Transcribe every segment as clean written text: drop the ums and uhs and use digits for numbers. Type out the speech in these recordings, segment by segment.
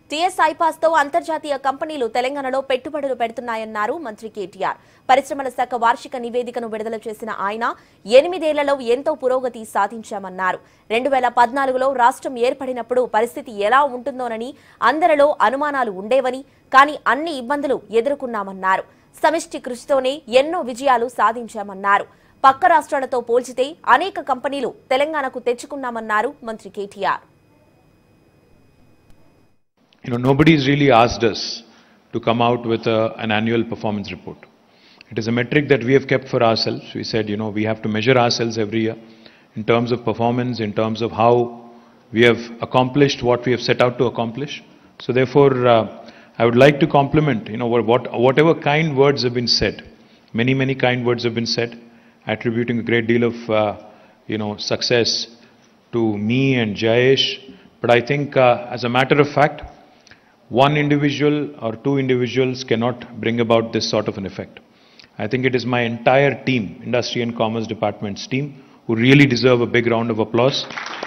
TS5 తో అంతర్జాతీయ కంపెనీలు తెలంగాణలో పెట్టుబడులు పెడుతున్నాయన్నారు మంత్రి KTR. పరిశ్రమల శాఖ వార్షిక నివేదికను విడుదల చేసిన ఆయన 8 ఏళ్లలో ఎంతో పురోగతి సాధించామన్నారు. 2014లో రాష్ట్రం ఏర్పడినప్పుడు పరిస్థితి ఎలా ఉంటుందోనని అందరిలో అనుమానాలు ఉండేవని, కానీ అన్ని ఇబ్బందులు ఎదుర్కొన్నామన్నారు. సమిష్టి కృషితోనే ఎన్నో విజయాలు సాధించామన్నారు. పక్క రాష్ట్రాలతో పోల్చితే అనేక కంపెనీలు తెలంగాణకు తెచ్చుకున్నామన్నారు మంత్రి KTR. Nobody's really asked us to come out with an annual performance report. It is a metric that we have kept for ourselves. We said, we have to measure ourselves every year in terms of performance, in terms of how we have accomplished what we have set out to accomplish. So therefore, I would like to compliment, whatever kind words have been said. Many kind words have been said, attributing a great deal of, success to me and Jayesh. But I think, as a matter of fact, one individual or two individuals cannot bring about this sort of an effect. I think it is my entire team, Industry and Commerce Department's team, who really deserve a big round of applause.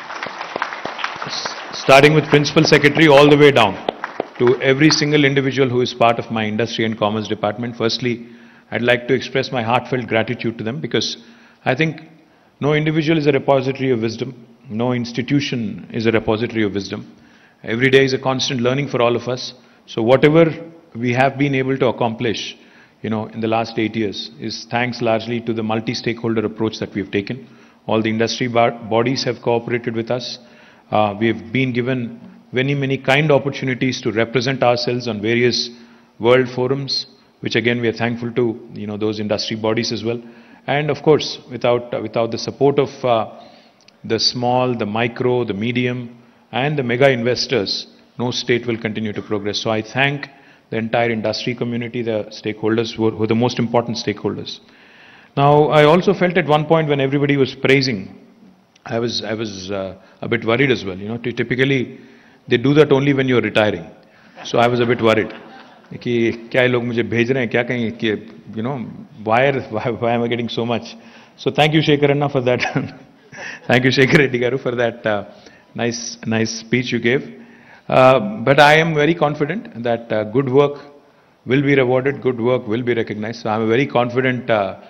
Starting with Principal Secretary all the way down to every single individual who is part of my Industry and Commerce Department. Firstly, I'd like to express my heartfelt gratitude to them, because I think no individual is a repository of wisdom, no institution is a repository of wisdom. Every day is a constant learning for all of us. So whatever we have been able to accomplish, in the last 8 years is thanks largely to the multi-stakeholder approach that we have taken. All the industry bodies have cooperated with us. We have been given many kind opportunities to represent ourselves on various world forums, which again we are thankful to, those industry bodies as well. And of course, without the support of the small, the micro, the medium, and the mega investors, no state will continue to progress. So I thank the entire industry community, the stakeholders who are the most important stakeholders. Now, I also felt at one point when everybody was praising, I was a bit worried as well. Typically they do that only when you're retiring. So I was a bit worried. कि क्या ये लोग मुझे भेज रहे हैं क्या कहीं कि why am I getting so much? So thank you Shekhar Anna for that. Thank you Shekhar Reddy Garu for that nice speech you gave. But I am very confident that good work will be rewarded, good work will be recognized. So I am a very confident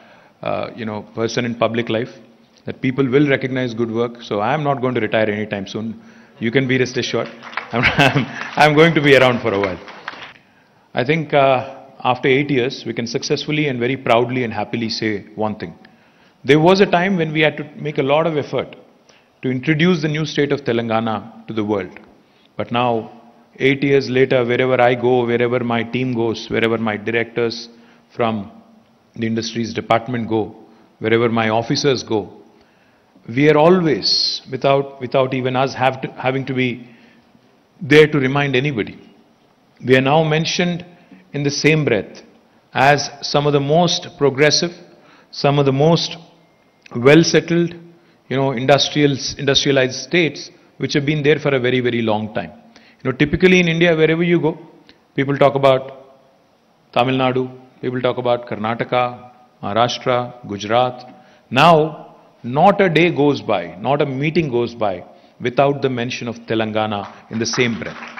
person in public life, that people will recognize good work. So I am not going to retire anytime soon. You can be rest assured. I am going to be around for a while. I think after 8 years, we can successfully and very proudly and happily say one thing. There was a time when we had to make a lot of effort to introduce the new state of Telangana to the world. But now, 8 years later, wherever I go, wherever my team goes, wherever my directors from the industries department go, wherever my officers go, we are always, without even us having to be there to remind anybody, we are now mentioned in the same breath as some of the most progressive, some of the most well-settled, industrialized states which have been there for a very long time. Typically in India, wherever you go, people talk about Tamil Nadu, people talk about Karnataka, Maharashtra, Gujarat. Now, not a day goes by, not a meeting goes by without the mention of Telangana in the same breath.